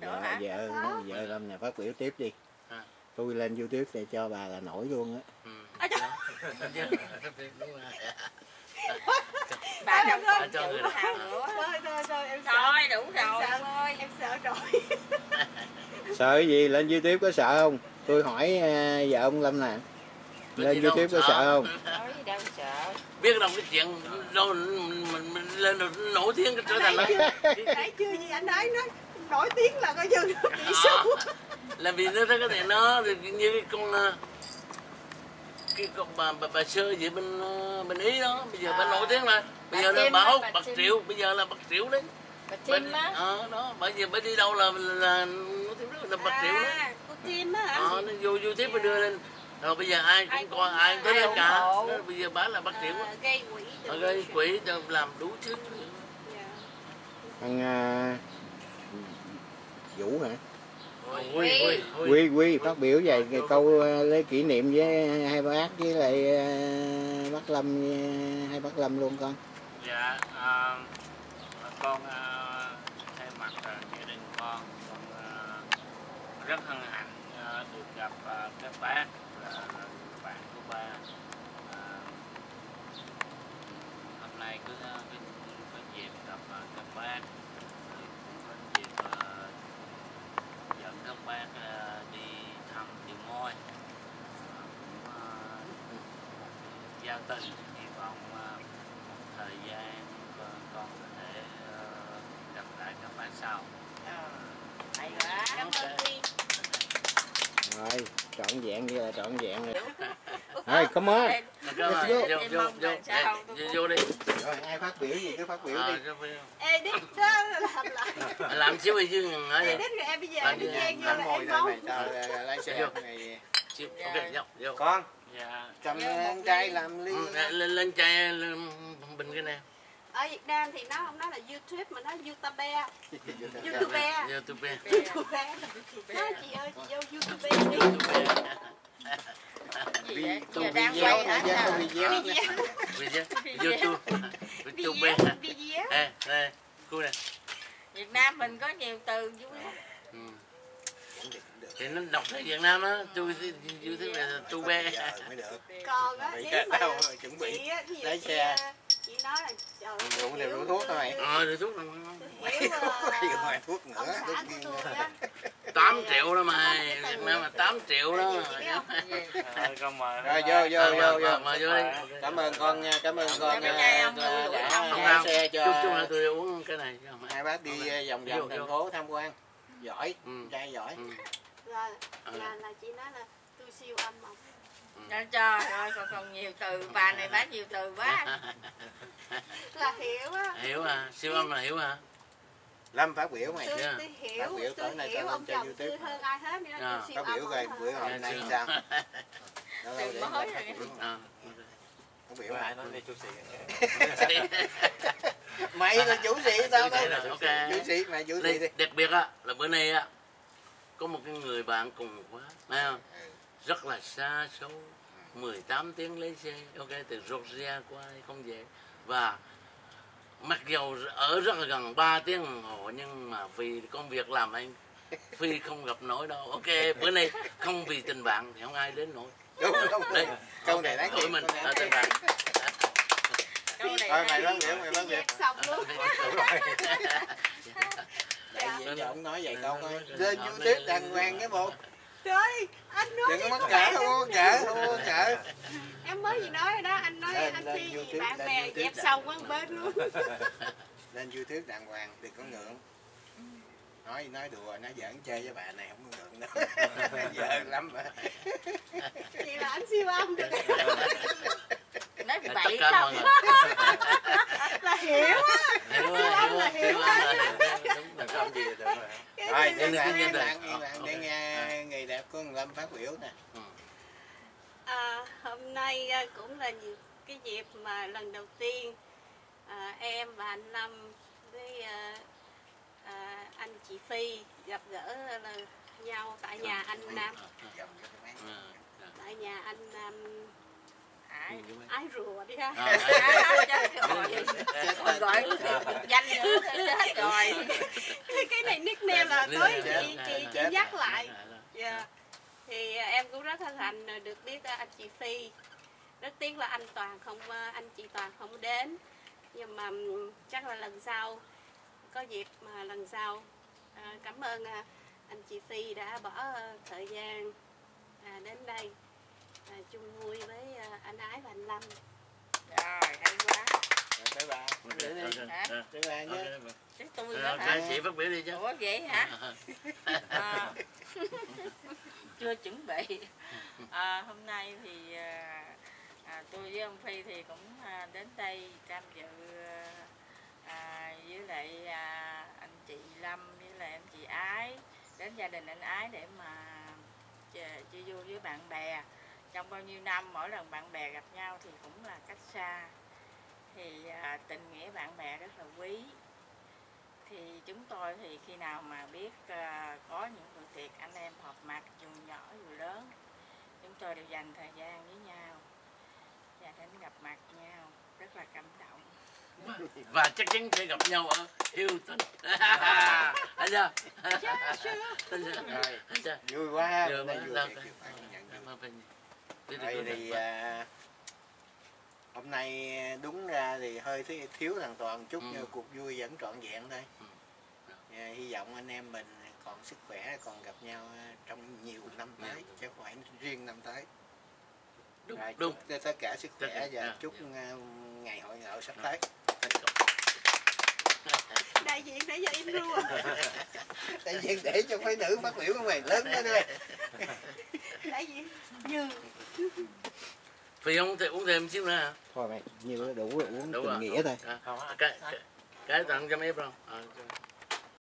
nữa hả? Vợ Lâm nè, phát biểu tiếp đi. Tôi lên YouTube để cho bà là nổi luôn á. Bà không cho người nào nữa. Thôi đủ rồi em ơi. Em sợ rồi. Sợ cái gì? Lên YouTube có sợ không? Tôi hỏi vợ ông Lâm nè. Lên YouTube có sợ không? Nói gì đâu sợ. Biết đâu cái chuyện đâu mình lên được nổi tiếng cái trở thành nó. Nãy chưa gì anh nói nổi tiếng là coi như nó bị xu. Là vì nó có thể nó như cái con bà Sơ gì bên Ý đó, bây giờ bà nổi tiếng rồi. Bây giờ là bà Úc, bạc Triệu, bây giờ là bạc Triệu đấy. Bà Tim á. Đó, bởi vì bà đi đâu là nổi tiếng rất là bạc Triệu đó. Cô Tim á. Nó vô YouTube bà đưa lên. Rồi bây giờ ai cũng coi, ai cũng tới đây cả. Bây giờ bà là bạc Triệu á. Gây quỹ làm đủ thứ. Anh Vũ hả? Quy phát biểu về cái câu lấy kỷ niệm với hai bác với lại bác Lâm, hai bác Lâm luôn con. Dạ, con thay mặt gia đình con rất hân hạnh được gặp các bác là bạn của ba. Hôm nay có dịp gặp các bác, cũng có dịp dẫn các bác đi thăm Điều Môi, gia tình. Hy vọng một thời gian con có thể gặp lại các bác sau. Hay quá. Cảm ơn Quy. Rồi, trọn vẹn như là trọn vẹn rồi. Rồi, come on. Vô đi. Rồi, ai phát biểu gì cứ phát biểu đi. Edit đó làm lại. Làm xíu đi chứ hỏi đi. Edit rồi em bây giờ em đi chen vô là em mong. Lái xe này. Vô. Con. Dạ. Cầm chai làm ly. Lên chai bình cái này. Ở Việt Nam thì nó không nói là YouTube mà nó YouTube. YouTube. Nói chị ơi, chị vô YouTube đi. Giờ đang quay hả? YouTube. Cô nè. Việt Nam mình có nhiều từ vui lắm. Thì nó đọc theo Việt Nam á, tôi là tu be. Còn á, nếu mà chị á, lái xe. Chị nói là Rượu đều rượu thuốc thôi. Rượu thuốc rồi. Hiểu ngoài thuốc nữa. ông xã của tôi á. 8 triệu đó mà, Việt Nam là 8 triệu đó. Con mời. Rồi vô. Mời vô đi. Cảm ơn con nha, cảm ơn con đã lái xe cho. Chung là tôi uống cái này. Hai bác đi vòng vòng thành phố tham quan. Giỏi, trai giỏi. Rồi, là chị nói là tôi siêu âm mà. Trời ơi, còn nhiều từ, bà này bác nhiều từ quá. Là hiểu á. Hiểu à, siêu âm là hiểu hả? Lâm phát biểu mày. Tôi hiểu, tôi hiểu ông chồng tôi hơn ai hết nên tôi siêu phát biểu âm. rồi bữa hôm nay sao? Từ mới rồi. Phát biểu lại nói đi chú sĩ. Mày là chủ sĩ tao đó. Chủ sĩ mày chủ sĩ đi. Đặc biệt á là bữa nay á có một cái người bạn cùng quá, phải không? Rất là xa xôi, 18 tiếng lấy xe, từ Georgia qua đây không về. Và mặc dù ở rất là gần 3 tiếng đồng hồ nhưng mà vì công việc làm anh Phi không gặp nổi đâu. Bữa nay không vì tình bạn thì không ai đến nổi. Đúng. Câu này đáng mình tình bạn. Thôi mày phát biểu. Xong luôn. Giờ ông nói vậy câu thôi. Lên YouTube đàng hoàng cái bộ. Trời, anh nói đừng có mắc cỡ. Em mới gì nói rồi đó, anh nói anh Phi bạn bè dẹp xong quán bên luôn. Lên YouTube đàng hoàng, đừng có ngượng. Nói đùa, nói giỡn chơi với bà này không có ngượng đâu. Giờ lắm mà. Vậy là anh siêu âm được. Nói bậy không? Là hiểu á. Siêu âm là hiểu á. Đúng, không gì được rồi. Rồi, yên lặng để nghe người đẹp của Lâm phát biểu nè. Hôm nay cũng là cái dịp mà lần đầu tiên em và anh Lâm với anh chị Phi gặp gỡ nhau tại nhà anh Nam. Tại nhà anh Ái rùa đi ha. Còn gọi danh nữa chết rồi. Cái này nickname là tối chị nhắc lại. Dạ. Thì em cũng rất hân hạnh được biết anh chị Phi. Rất tiếc là anh chị Toàn không đến. Nhưng mà chắc là lần sau có dịp mà lần sau. Cảm ơn anh chị Phi đã bỏ thời gian đến đây chung vui với anh Ái và anh Lâm. Rồi, hay quá. Tới bà. Tới bà nhé. Chứ tôi nữa hả? Cái chị phát biểu đi chứ. Ủa vậy hả? Chưa chuẩn bị. Hôm nay thì tôi với ông Phi thì cũng đến đây tham dự với lại anh chị Lâm với lại anh chị Ái, đến gia đình anh Ái để mà chơi vui với bạn bè. Trong bao nhiêu năm mỗi lần bạn bè gặp nhau thì cũng là cách xa, thì tình nghĩa bạn bè rất là quý. Thì chúng tôi thì khi nào mà biết có những bữa tiệc anh em họp mặt dù nhỏ dù lớn, chúng tôi đều dành thời gian với nhau và đến gặp mặt nhau, rất là cảm động. Và chắc chắn sẽ gặp nhau ở Hilton. Thấy chưa? Vui quá. Rồi thì hôm nay đúng ra thì hơi thiếu thằng Toàn chút, nhưng cuộc vui vẫn trọn vẹn đây. Hy vọng anh em mình còn sức khỏe, còn gặp nhau trong nhiều năm tới, chứ không phải riêng năm tới. Đúng. Chúc tất cả sức khỏe và chúc ngày hội ngộ sắp tới. Đại diện để cho im ru. Đại diện để cho phái nữ phát biểu của mày lớn đó đây. Đại diện Như. Phi không thể uống thêm xíu nữa hả? Thôi mày, nhiều đủ uống tình nghĩa thôi. Cái tặng cho mấy em không?